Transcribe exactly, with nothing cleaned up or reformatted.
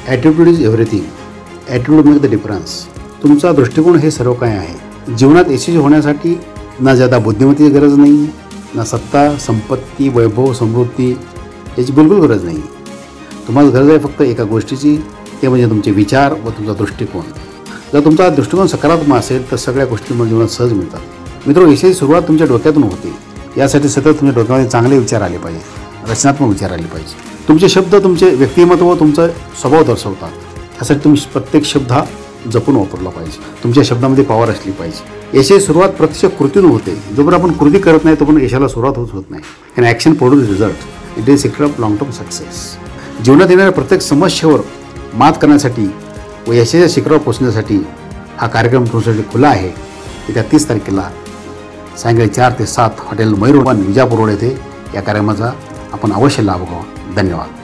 Attitude is everything, attitude make the difference. तुमचा दृष्टिकोन हे सर्व काय आहे. जीवनात यशस्वी होण्यासाठी ना ज्यादा बुद्धिमत्तेची गरज नाही, ना सत्ता, संपत्ती, वैभव, समृद्धी याची बिलकुल गरज नाही. तुम्हाला गरज आहे फक्त एका गोष्टीची, ते म्हणजे तुमचे विचार व तुमचा दृष्टिकोन. जर तुमचा दृष्टिकोन सकारात्मक असेल तर सगळ्या गोष्टी तुम्हाला जीवनात सहज मिळतात. मित्र, यशाची सुरुवात तुमच्या डोक्यातून होते. यासाठी सतत तुमच्या डोक्यामध्ये चांगले विचार आले पाहिजे, रचनात्मक विचार आले पाहिजे. तुमचे शब्द तुमचे व्यक्तिमत्व, तुमचा स्वभाव दर्शवतात. यासाठी तुम्ही प्रत्येक शब्द हा जपून वापरला पाहिजे. तुमच्या शब्दामध्ये पॉवर असली पाहिजे. यशाची सुरुवात प्रत्यक्ष कृतीतून होते. जोपर्यंत आपण कृती करत नाही तोपर्यंत यशाला सुरुवात होत होत नाही. And action produce result. It is secret of long term success. जीवनात येणाऱ्या प्रत्येक समस्येवर मात करण्यासाठी व यशाच्या शिखरावर पोहोचण्यासाठी हा कार्यक्रम तुमच्यासाठी खुला आहे. येत्या तीस तारखेला सायंकाळी चार ते सात hotel Mayur one Vijapur road येथे या कार्यक्रमाचा आपण अवश्य लाभ घ्यावा. धन्यवाद.